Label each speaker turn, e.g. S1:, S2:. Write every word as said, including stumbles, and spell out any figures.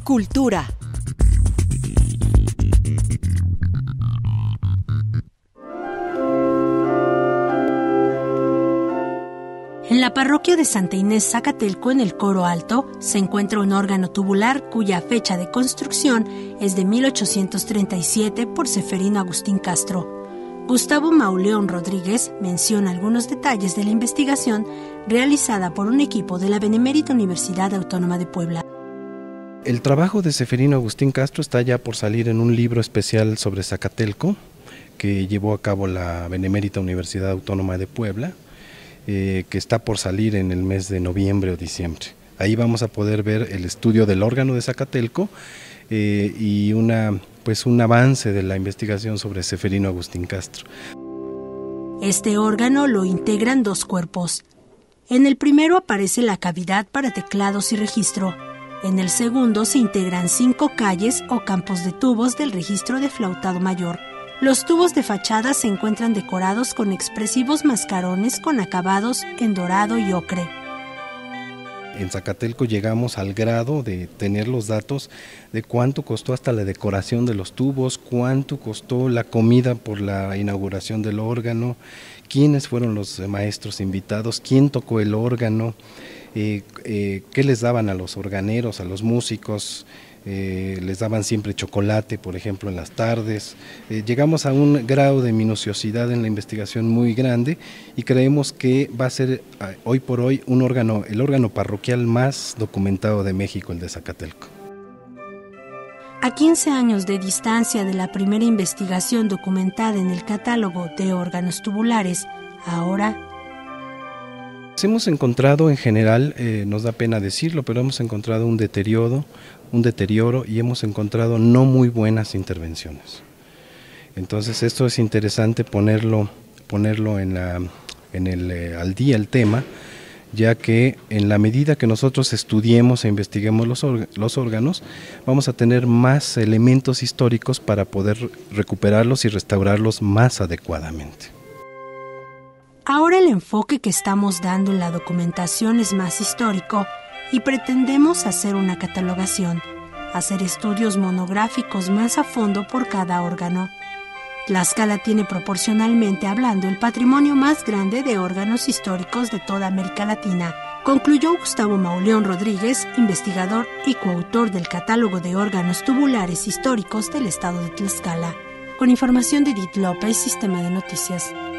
S1: Cultura. En la parroquia de Santa Inés Zacatelco, en el Coro Alto, se encuentra un órgano tubular cuya fecha de construcción es de mil ochocientos treinta y siete por Seferino Agustín Castro. Gustavo Mauleón Rodríguez menciona algunos detalles de la investigación realizada por un equipo de la Benemérita Universidad Autónoma de Puebla.
S2: El trabajo de Seferino Agustín Castro está ya por salir en un libro especial sobre Zacatelco que llevó a cabo la Benemérita Universidad Autónoma de Puebla, eh, que está por salir en el mes de noviembre o diciembre. Ahí vamos a poder ver el estudio del órgano de Zacatelco eh, y una, pues un avance de la investigación sobre Seferino Agustín Castro.
S1: Este órgano lo integran dos cuerpos. En el primero aparece la cavidad para teclados y registro. En el segundo se integran cinco calles o campos de tubos del registro de flautado mayor. Los tubos de fachada se encuentran decorados con expresivos mascarones con acabados en dorado y ocre.
S2: En Zacatelco llegamos al grado de tener los datos de cuánto costó hasta la decoración de los tubos, cuánto costó la comida por la inauguración del órgano, quiénes fueron los maestros invitados, quién tocó el órgano, eh, eh, qué les daban a los organeros, a los músicos. Eh, les daban siempre chocolate, por ejemplo, en las tardes. Eh, llegamos a un grado de minuciosidad en la investigación muy grande y creemos que va a ser eh, hoy por hoy un órgano, el órgano parroquial más documentado de México, el de Zacatelco.
S1: A quince años de distancia de la primera investigación documentada en el catálogo de órganos tubulares, ahora
S2: hemos encontrado en general, eh, nos da pena decirlo, pero hemos encontrado un deterioro, un deterioro y hemos encontrado no muy buenas intervenciones. Entonces esto es interesante ponerlo, ponerlo en la, en el, eh, al día el tema, ya que en la medida que nosotros estudiemos e investiguemos los, los órganos, vamos a tener más elementos históricos para poder recuperarlos y restaurarlos más adecuadamente.
S1: Ahora el enfoque que estamos dando en la documentación es más histórico y pretendemos hacer una catalogación, hacer estudios monográficos más a fondo por cada órgano. Tlaxcala tiene proporcionalmente hablando el patrimonio más grande de órganos históricos de toda América Latina, concluyó Gustavo Mauleón Rodríguez, investigador y coautor del catálogo de órganos tubulares históricos del estado de Tlaxcala. Con información de Edith López, Sistema de Noticias.